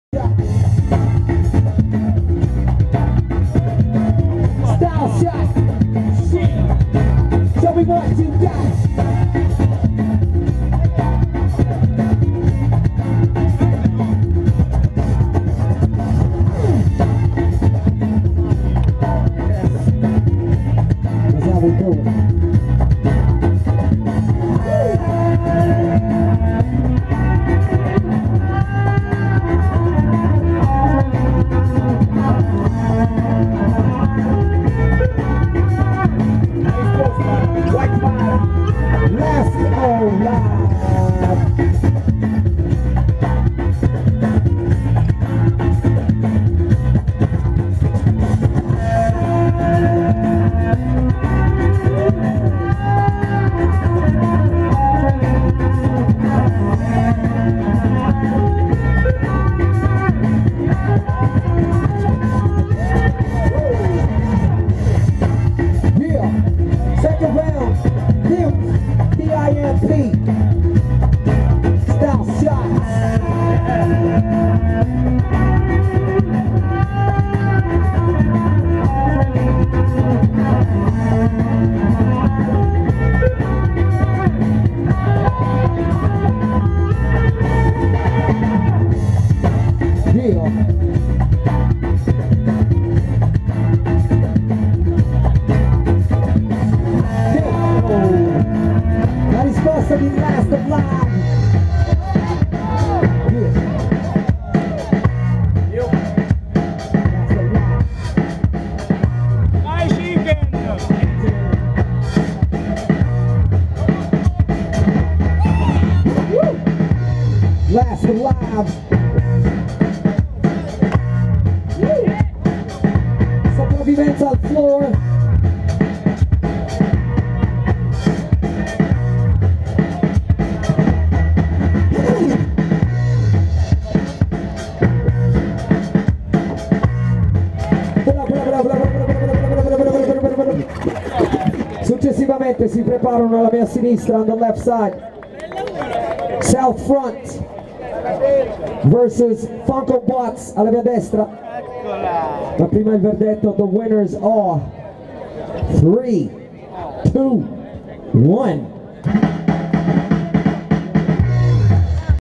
Style shot. Show me what you got. That's how we do it. Let's go live. Yeah, second round, P-I-M-P, style shots. La risposta di Last of Live. Last of Live. Some movimento al floor. Successivamente si preparano alla mia sinistra, on the left side, South Front versus Funko Bots alla mia destra. Ma prima il verdetto, the winners are 3, 2, 1.